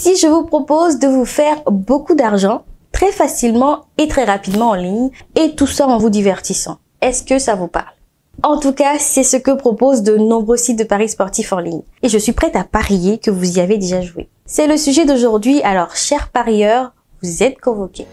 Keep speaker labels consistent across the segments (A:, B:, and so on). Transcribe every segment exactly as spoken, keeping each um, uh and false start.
A: Si je vous propose de vous faire beaucoup d'argent, très facilement et très rapidement en ligne, et tout ça en vous divertissant, est-ce que ça vous parle? En tout cas, c'est ce que proposent de nombreux sites de paris sportifs en ligne. Et je suis prête à parier que vous y avez déjà joué. C'est le sujet d'aujourd'hui, alors chers parieurs, vous êtes convoqués.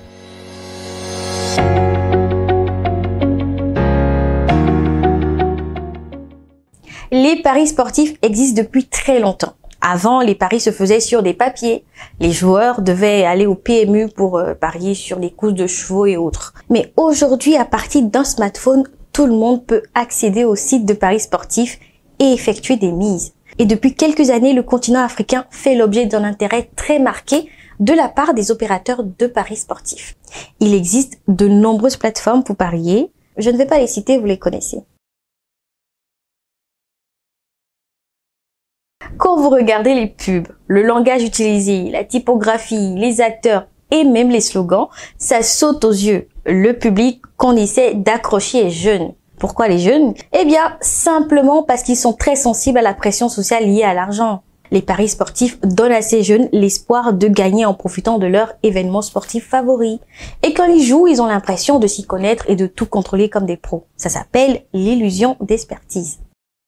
A: Les paris sportifs existent depuis très longtemps. Avant, les paris se faisaient sur des papiers. Les joueurs devaient aller au P M U pour euh, parier sur les courses de chevaux et autres. Mais aujourd'hui, à partir d'un smartphone, tout le monde peut accéder aux sites de paris sportifs et effectuer des mises. Et depuis quelques années, le continent africain fait l'objet d'un intérêt très marqué de la part des opérateurs de paris sportifs. Il existe de nombreuses plateformes pour parier. Je ne vais pas les citer, vous les connaissez. Quand vous regardez les pubs, le langage utilisé, la typographie, les acteurs et même les slogans, ça saute aux yeux. Le public qu'on essaie d'accrocher est jeune. Pourquoi les jeunes? Eh bien, simplement parce qu'ils sont très sensibles à la pression sociale liée à l'argent. Les paris sportifs donnent à ces jeunes l'espoir de gagner en profitant de leur événement sportif favori. Et quand ils jouent, ils ont l'impression de s'y connaître et de tout contrôler comme des pros. Ça s'appelle l'illusion d'expertise.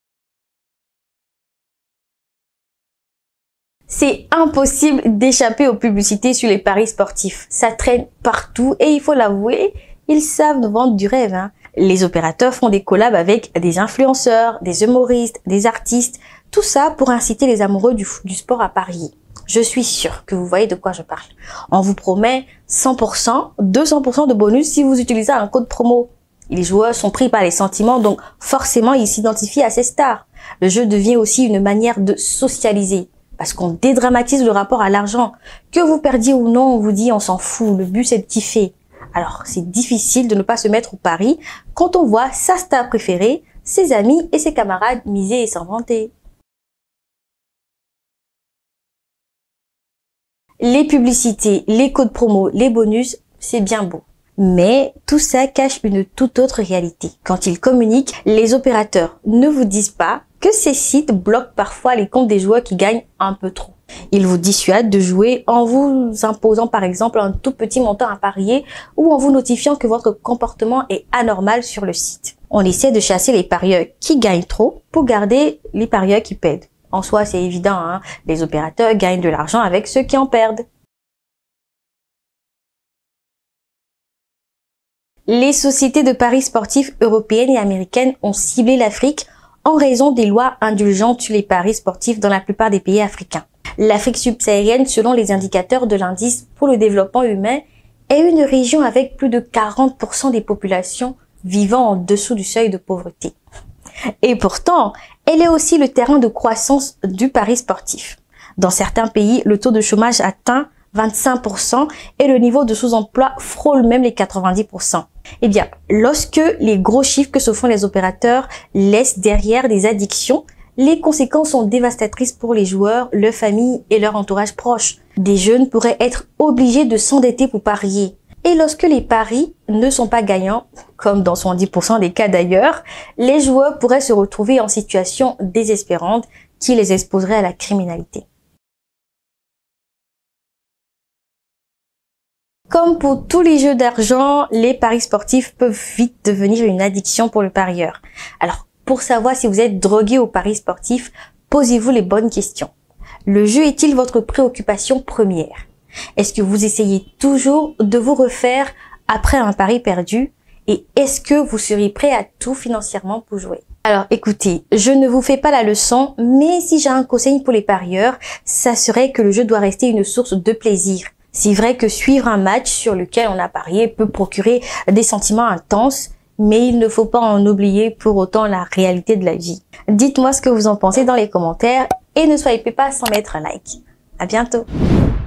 A: C'est impossible d'échapper aux publicités sur les paris sportifs. Ça traîne partout et il faut l'avouer, ils savent nous vendre du rêve. Hein. Les opérateurs font des collabs avec des influenceurs, des humoristes, des artistes, tout ça pour inciter les amoureux du, du sport à parier. Je suis sûre que vous voyez de quoi je parle. On vous promet cent pour cent, deux cents pour cent de bonus si vous utilisez un code promo. Les joueurs sont pris par les sentiments, donc forcément ils s'identifient à ces stars. Le jeu devient aussi une manière de socialiser. Parce qu'on dédramatise le rapport à l'argent. Que vous perdiez ou non, on vous dit on s'en fout, le but c'est de kiffer. Alors c'est difficile de ne pas se mettre au pari quand on voit sa star préférée, ses amis et ses camarades miser et s'en vanter. Les publicités, les codes promo, les bonus, c'est bien beau. Mais tout ça cache une toute autre réalité. Quand ils communiquent, les opérateurs ne vous disent pas que ces sites bloquent parfois les comptes des joueurs qui gagnent un peu trop. Ils vous dissuadent de jouer en vous imposant par exemple un tout petit montant à parier ou en vous notifiant que votre comportement est anormal sur le site. On essaie de chasser les parieurs qui gagnent trop pour garder les parieurs qui perdent. En soi, c'est évident, hein, les opérateurs gagnent de l'argent avec ceux qui en perdent. Les sociétés de paris sportifs européennes et américaines ont ciblé l'Afrique en raison des lois indulgentes sur les paris sportifs dans la plupart des pays africains. L'Afrique subsaharienne, selon les indicateurs de l'indice pour le développement humain, est une région avec plus de quarante pour cent des populations vivant en dessous du seuil de pauvreté. Et pourtant, elle est aussi le terrain de croissance du pari sportif. Dans certains pays, le taux de chômage atteint vingt-cinq pour cent et le niveau de sous-emploi frôle même les quatre-vingt-dix pour cent. Eh bien, lorsque les gros chiffres que se font les opérateurs laissent derrière des addictions, les conséquences sont dévastatrices pour les joueurs, leurs familles et leur entourage proche. Des jeunes pourraient être obligés de s'endetter pour parier. Et lorsque les paris ne sont pas gagnants, comme dans soixante-dix pour cent des cas d'ailleurs, les joueurs pourraient se retrouver en situation désespérante qui les exposerait à la criminalité. Comme pour tous les jeux d'argent, les paris sportifs peuvent vite devenir une addiction pour le parieur. Alors, pour savoir si vous êtes drogué aux paris sportifs, posez-vous les bonnes questions. Le jeu est-il votre préoccupation première? Est-ce que vous essayez toujours de vous refaire après un pari perdu? Et est-ce que vous seriez prêt à tout financièrement pour jouer? Alors écoutez, je ne vous fais pas la leçon, mais si j'ai un conseil pour les parieurs, ça serait que le jeu doit rester une source de plaisir. C'est vrai que suivre un match sur lequel on a parié peut procurer des sentiments intenses, mais il ne faut pas en oublier pour autant la réalité de la vie. Dites-moi ce que vous en pensez dans les commentaires et ne soyez pas sans mettre un like. À bientôt!